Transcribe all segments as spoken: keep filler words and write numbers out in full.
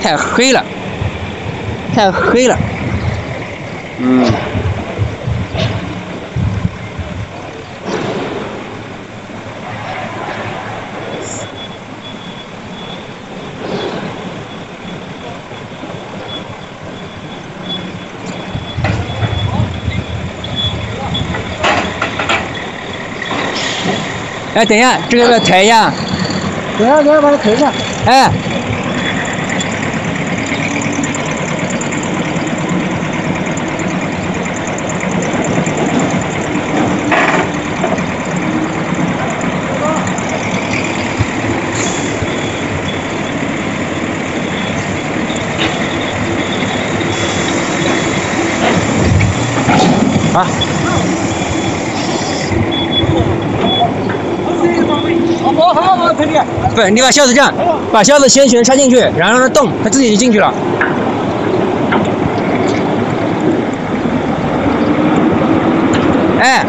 太黑了，太黑了。嗯。哎，等一下，这个要不要抬一下？ 等一下，等一下，把它抬一下。 哎。好。 好好好，兄弟。 不是，你把销子这样，把销子先旋插进去，然后让它动，它自己就进去了。哎。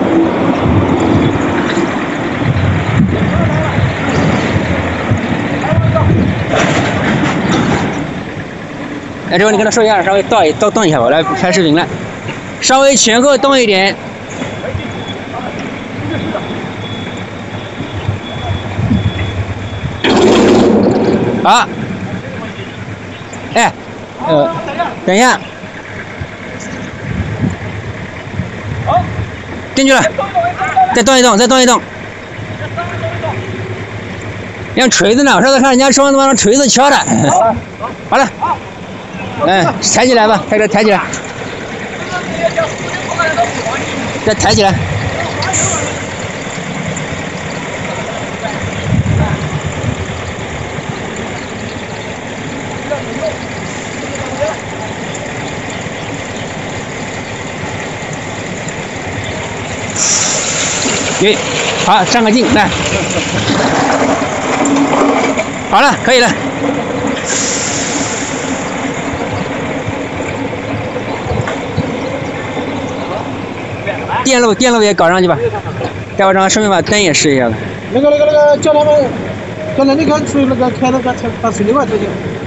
哎，这个你跟他说一下，稍微倒一倒动一下吧，我来拍视频了，稍微前后动一点。好，哎，呃，等一下，进去了，再动一动，再动一动。像锤子呢，我上次看人家双子用锤子敲的。好了，哎，抬起来吧，抬着抬起来，再抬起来。对，好，上个镜来，好了，可以了。电路电路也搞上去吧，待会儿让顺便把灯也试一下子。 那个那个那个，叫他们，刚才那个吹那个开那个把把水流管出去。